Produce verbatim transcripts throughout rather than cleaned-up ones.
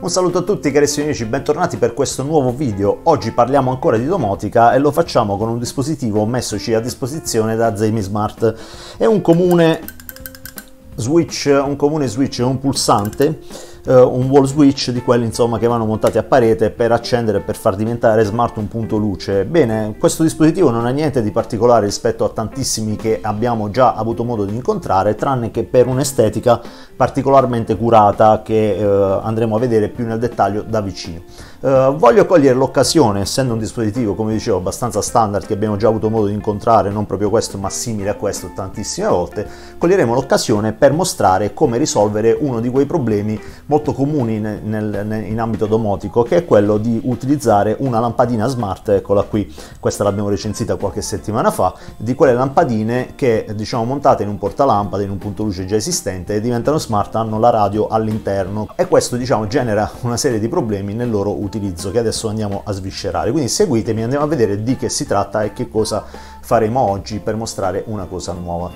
Un saluto a tutti carissimi amici, bentornati per questo nuovo video. Oggi parliamo ancora di domotica e lo facciamo con un dispositivo messoci a disposizione da Zemismart. È un comune switch, un comune switch, un pulsante, uh, un wall switch di quelli insomma che vanno montati a parete per accendere e per far diventare smart un punto luce. Bene, questo dispositivo non ha niente di particolare rispetto a tantissimi che abbiamo già avuto modo di incontrare, tranne che per un'estetica particolarmente curata che uh, andremo a vedere più nel dettaglio da vicino. Uh, voglio cogliere l'occasione, essendo un dispositivo, come dicevo, abbastanza standard che abbiamo già avuto modo di incontrare, non proprio questo ma simile a questo tantissime volte, coglieremo l'occasione per mostrare come risolvere uno di quei problemi molto comuni nel, nel, in ambito domotico, che è quello di utilizzare una lampadina smart. Eccola qui, questa l'abbiamo recensita qualche settimana fa, di quelle lampadine che diciamo montate in un portalampade, in un punto luce già esistente, e diventano smart, hanno la radio all'interno, e questo diciamo genera una serie di problemi nel loro utilizzo che adesso andiamo a sviscerare. Quindi seguitemi, andiamo a vedere di che si tratta e che cosa faremo oggi per mostrare una cosa nuova.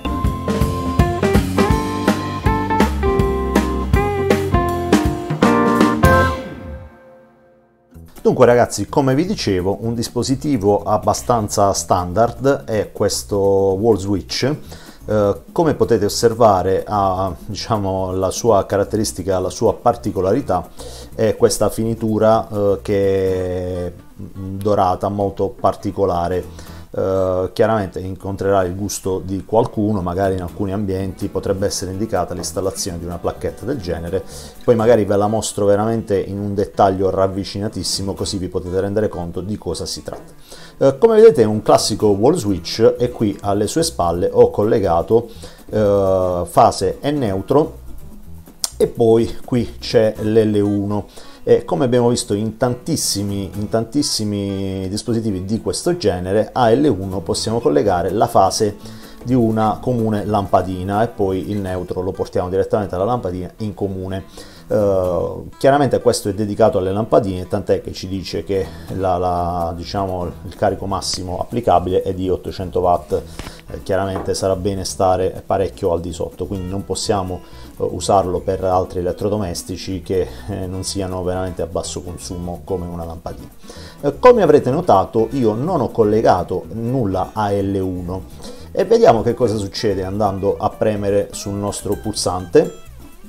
Dunque ragazzi, come vi dicevo, un dispositivo abbastanza standard è questo wall switch. Uh, come potete osservare ha diciamo la sua caratteristica, la sua particolarità è questa finitura uh, che è dorata, molto particolare. Uh, chiaramente incontrerà il gusto di qualcuno, magari in alcuni ambienti potrebbe essere indicata l'installazione di una placchetta del genere, poi magari ve la mostro veramente in un dettaglio ravvicinatissimo così vi potete rendere conto di cosa si tratta. Uh, come vedete è un classico wall switch e qui alle sue spalle ho collegato uh, fase e neutro, e poi qui c'è l'L uno. E come abbiamo visto in tantissimi, in tantissimi dispositivi di questo genere, a L uno possiamo collegare la fase di una comune lampadina e poi il neutro lo portiamo direttamente alla lampadina in comune. Uh, chiaramente questo è dedicato alle lampadine, tant'è che ci dice che la, la, diciamo, il carico massimo applicabile è di ottocento watt. Eh, chiaramente sarà bene stare parecchio al di sotto, quindi non possiamo uh, usarlo per altri elettrodomestici che eh, non siano veramente a basso consumo come una lampadina. Uh, come avrete notato, io non ho collegato nulla a L uno e vediamo che cosa succede andando a premere sul nostro pulsante.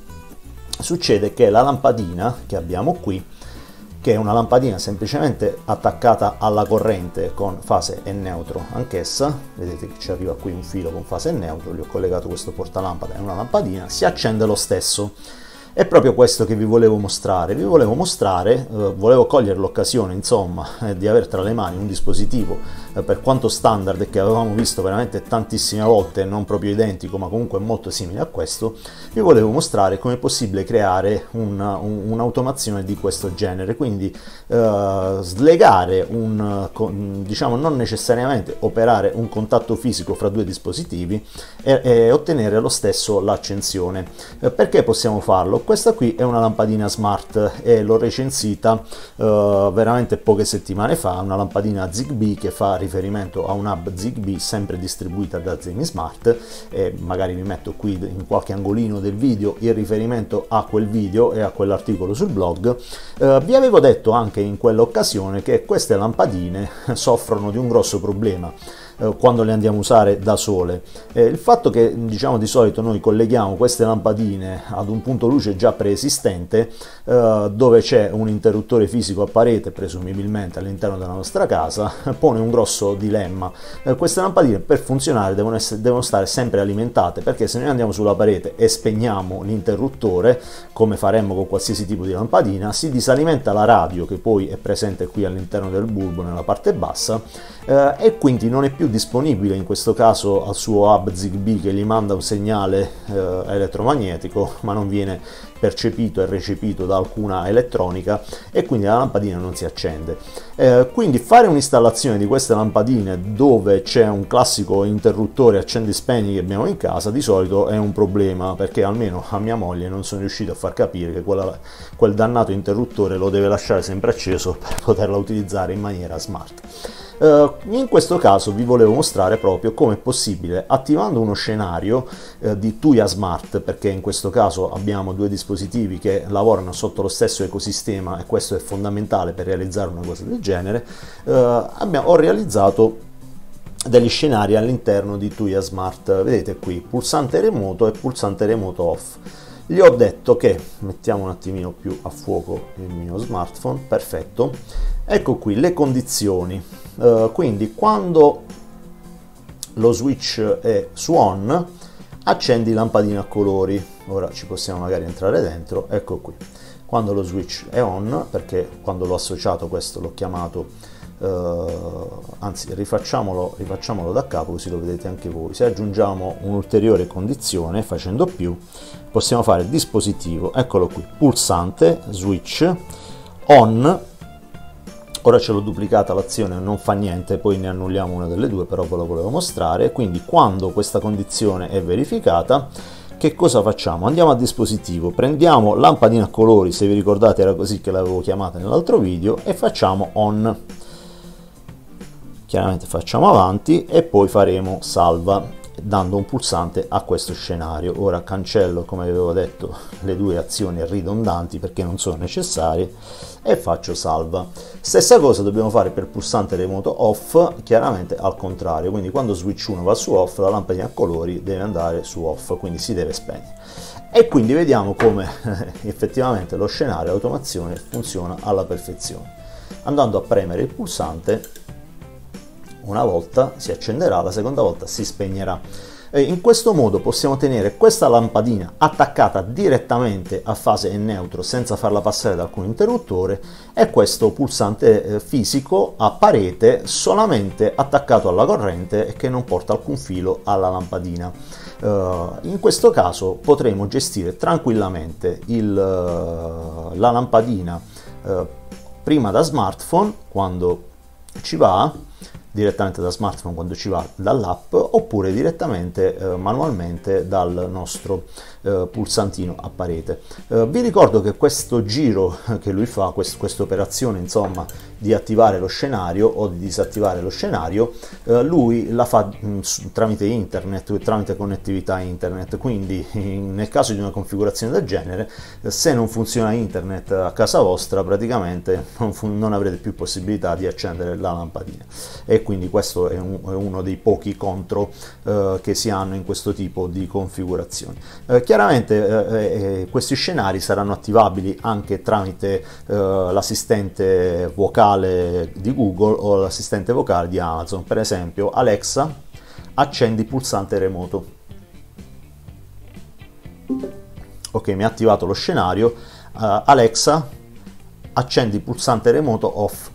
Succede che la lampadina che abbiamo qui, che è una lampadina semplicemente attaccata alla corrente con fase e neutro anch'essa, vedete che ci arriva qui un filo con fase e neutro, gli ho collegato questo portalampada e una lampadina, si accende lo stesso. È proprio questo che vi volevo mostrare, vi volevo mostrare, eh, volevo cogliere l'occasione insomma eh, di avere tra le mani un dispositivo eh, per quanto standard e che avevamo visto veramente tantissime volte, non proprio identico ma comunque molto simile a questo. Vi volevo mostrare come è possibile creare un'automazione un, di questo genere, quindi eh, slegare un, diciamo non necessariamente operare un contatto fisico fra due dispositivi e, e ottenere lo stesso l'accensione. Eh, perché possiamo farlo? Questa qui è una lampadina smart e l'ho recensita uh, veramente poche settimane fa, una lampadina Zigbee che fa riferimento a un hub Zigbee sempre distribuita da Zemismart, e magari vi metto qui in qualche angolino del video il riferimento a quel video e a quell'articolo sul blog. Uh, vi avevo detto anche in quell'occasione che queste lampadine soffrono di un grosso problema quando le andiamo a usare da sole. Eh, il fatto che diciamo di solito noi colleghiamo queste lampadine ad un punto luce già preesistente eh, dove c'è un interruttore fisico a parete presumibilmente all'interno della nostra casa pone un grosso dilemma. Eh, queste lampadine per funzionare devono, essere, devono stare sempre alimentate, perché se noi andiamo sulla parete e spegniamo l'interruttore come faremmo con qualsiasi tipo di lampadina, si disalimenta la radio che poi è presente qui all'interno del bulbo nella parte bassa eh, e quindi non è più disponibile in questo caso al suo hub Zigbee che gli manda un segnale eh, elettromagnetico, ma non viene percepito e recepito da alcuna elettronica e quindi la lampadina non si accende. Eh, quindi fare un'installazione di queste lampadine dove c'è un classico interruttore accendi-spegni che abbiamo in casa di solito è un problema, perché almeno a mia moglie non sono riuscito a far capire che quella, quel dannato interruttore lo deve lasciare sempre acceso per poterla utilizzare in maniera smart. Uh, in questo caso vi volevo mostrare proprio come è possibile, attivando uno scenario uh, di Tuya Smart, perché in questo caso abbiamo due dispositivi che lavorano sotto lo stesso ecosistema e questo è fondamentale per realizzare una cosa del genere. Uh, abbiamo, ho realizzato degli scenari all'interno di Tuya Smart, vedete qui, pulsante remoto e pulsante remoto off. Gli ho detto che, mettiamo un attimino più a fuoco il mio smartphone, perfetto, ecco qui le condizioni, uh, quindi quando lo switch è su on, accendi lampadina a colori, ora ci possiamo magari entrare dentro, ecco qui, quando lo switch è on, perché quando l'ho associato questo l'ho chiamato, uh, anzi rifacciamolo, rifacciamolo da capo così lo vedete anche voi, se aggiungiamo un'ulteriore condizione facendo più, possiamo fare dispositivo, eccolo qui, pulsante, switch, on, ora ce l'ho duplicata l'azione, non fa niente, poi ne annulliamo una delle due, però ve lo volevo mostrare, quindi quando questa condizione è verificata, che cosa facciamo? Andiamo a dispositivo, prendiamo lampadina a colori, se vi ricordate era così che l'avevo chiamata nell'altro video, e facciamo on, chiaramente facciamo avanti e poi faremo salva, dando un pulsante a questo scenario. Ora cancello, come avevo detto, le due azioni ridondanti perché non sono necessarie e faccio salva. Stessa cosa dobbiamo fare per pulsante remoto off, chiaramente al contrario, quindi quando switch uno va su off la lampadina a colori deve andare su off, quindi si deve spegnere. E quindi vediamo come effettivamente lo scenario automazione funziona alla perfezione. Andando a premere il pulsante, una volta si accenderà, la seconda volta si spegnerà. E in questo modo possiamo tenere questa lampadina attaccata direttamente a fase e neutro senza farla passare da alcun interruttore e questo pulsante fisico a parete solamente attaccato alla corrente e che non porta alcun filo alla lampadina. In questo caso potremo gestire tranquillamente il, la lampadina prima da smartphone quando ci va, direttamente da smartphone quando ci va dall'app, oppure direttamente eh, manualmente dal nostro eh, pulsantino a parete. Eh, vi ricordo che questo giro che lui fa, questa operazione insomma di attivare lo scenario o di disattivare lo scenario, eh, lui la fa mh, tramite internet, tramite connettività internet, quindi in, nel caso di una configurazione del genere, eh, se non funziona internet a casa vostra praticamente non, non avrete più possibilità di accendere la lampadina. E quindi questo è, un, è uno dei pochi contro eh, che si hanno in questo tipo di configurazioni. Eh, chiaramente eh, eh, questi scenari saranno attivabili anche tramite eh, l'assistente vocale di Google o l'assistente vocale di Amazon. Per esempio, Alexa, accendi pulsante remoto. Ok, mi ha attivato lo scenario. Uh, Alexa, accendi pulsante remoto off.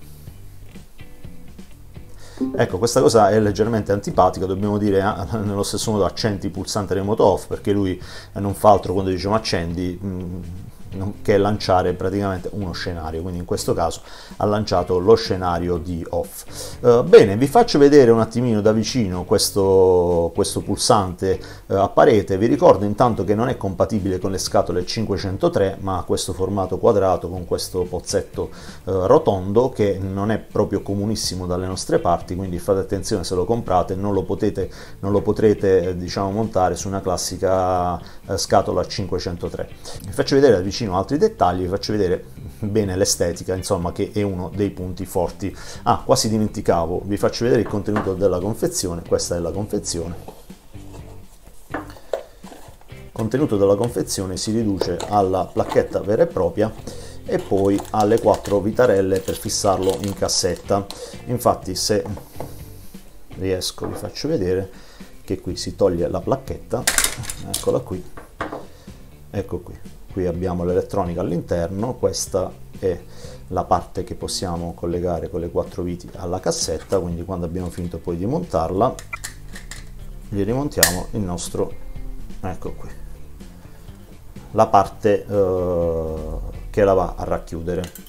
Ecco, questa cosa è leggermente antipatica, dobbiamo dire eh, nello stesso modo accendi pulsante remoto off, perché lui non fa altro quando diciamo accendi mh, che lanciare praticamente uno scenario, quindi in questo caso ha lanciato lo scenario di off. Uh, bene, vi faccio vedere un attimino da vicino questo, questo pulsante uh, a parete. Vi ricordo intanto che non è compatibile con le scatole cinquecentotré, ma ha questo formato quadrato con questo pozzetto uh, rotondo che non è proprio comunissimo dalle nostre parti, quindi fate attenzione se lo comprate, non lo potete, non lo potrete eh, diciamo montare su una classica uh, scatola cinquecentotré. Vi faccio vedere da vicino altri dettagli, vi faccio vedere bene l'estetica, insomma, che è uno dei punti forti. Ah, quasi dimenticavo, vi faccio vedere il contenuto della confezione. Questa è la confezione. Il contenuto della confezione si riduce alla placchetta vera e propria e poi alle quattro vitarelle per fissarlo in cassetta. Infatti, se riesco vi faccio vedere che qui si toglie la placchetta, eccola qui, ecco qui. Qui abbiamo l'elettronica all'interno, questa è la parte che possiamo collegare con le quattro viti alla cassetta, quindi quando abbiamo finito poi di montarla, gli rimontiamo il nostro, ecco qui, la parte eh, che la va a racchiudere.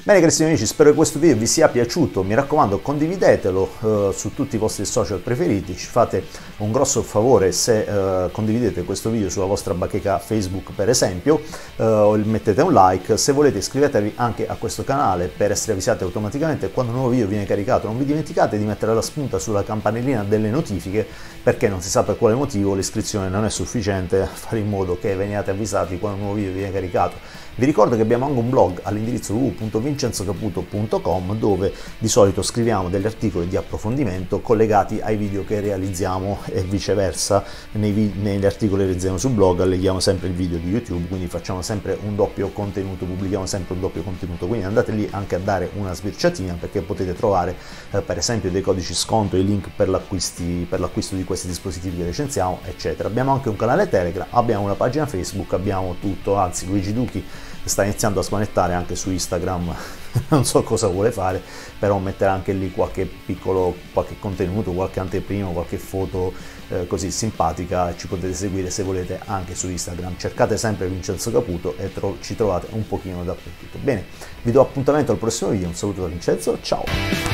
Bene carissimi amici, spero che questo video vi sia piaciuto, mi raccomando condividetelo eh, su tutti i vostri social preferiti, ci fate un grosso favore se eh, condividete questo video sulla vostra bacheca Facebook per esempio, eh, mettete un like, se volete iscrivetevi anche a questo canale per essere avvisati automaticamente quando un nuovo video viene caricato, non vi dimenticate di mettere la spunta sulla campanellina delle notifiche perché non si sa per quale motivo l'iscrizione non è sufficiente a fare in modo che veniate avvisati quando un nuovo video viene caricato. Vi ricordo che abbiamo anche un blog all'indirizzo w w w punto vincenzo caputo punto com dove di solito scriviamo degli articoli di approfondimento collegati ai video che realizziamo e viceversa, nei negli articoli che realizziamo sul blog alleghiamo sempre il video di YouTube, quindi facciamo sempre un doppio contenuto, pubblichiamo sempre un doppio contenuto, quindi andate lì anche a dare una sbirciatina perché potete trovare eh, per esempio dei codici sconto, i link per l'acquisto di questi dispositivi che recensiamo eccetera. Abbiamo anche un canale Telegram, abbiamo una pagina Facebook, abbiamo tutto, anzi Luigi Duchi sta iniziando a smanettare anche su Instagram, non so cosa vuole fare, però metterà anche lì qualche piccolo qualche contenuto, qualche anteprima, qualche foto eh, così simpatica, ci potete seguire se volete anche su Instagram, cercate sempre Vincenzo Caputo e tro ci trovate un pochino dappertutto. Bene, vi do appuntamento al prossimo video, un saluto da Vincenzo, ciao!